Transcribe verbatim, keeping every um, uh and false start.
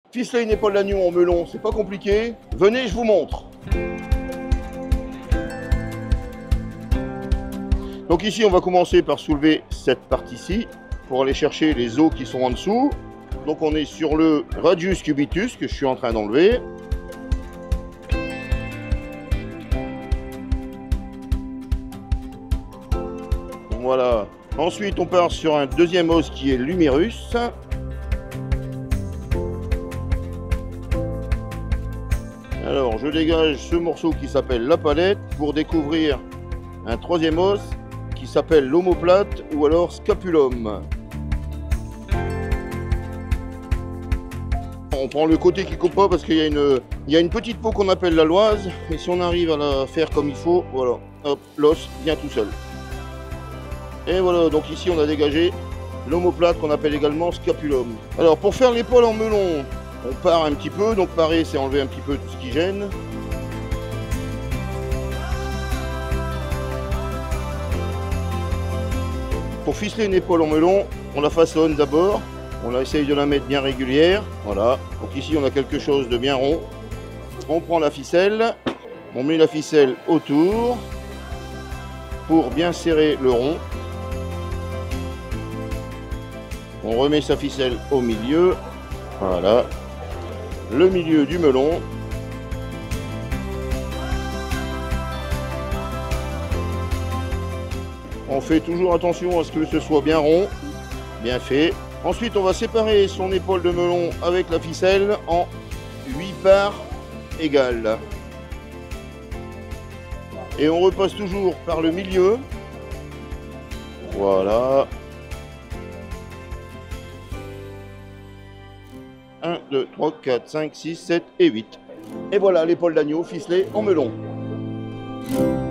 Ficeler une épaule d'agneau en melon, c'est pas compliqué. Venez, je vous montre. Donc ici, on va commencer par soulever cette partie-ci pour aller chercher les os qui sont en dessous. Donc on est sur le radius cubitus que je suis en train d'enlever. Voilà. Ensuite, on part sur un deuxième os qui est l'humérus. Alors, je dégage ce morceau qui s'appelle la palette pour découvrir un troisième os qui s'appelle l'omoplate ou alors scapulum. On prend le côté qui coupe pas parce qu'il y a une, il y a une petite peau qu'on appelle la loise et si on arrive à la faire comme il faut, voilà, hop, l'os vient tout seul. Et voilà, donc ici on a dégagé l'omoplate qu'on appelle également scapulum. Alors pour faire l'épaule en melon, on part un petit peu, donc pareil c'est enlever un petit peu tout ce qui gêne. Pour ficeler une épaule en melon, on la façonne d'abord, on essaye de la mettre bien régulière, voilà. Donc ici on a quelque chose de bien rond. On prend la ficelle, on met la ficelle autour pour bien serrer le rond. On remet sa ficelle au milieu, voilà, le milieu du melon. On fait toujours attention à ce que ce soit bien rond, bien fait. Ensuite, on va séparer son épaule de melon avec la ficelle en huit parts égales. Et on repasse toujours par le milieu. Voilà. un, deux, trois, quatre, cinq, six, sept et huit. Et voilà l'épaule d'agneau ficelée en melon.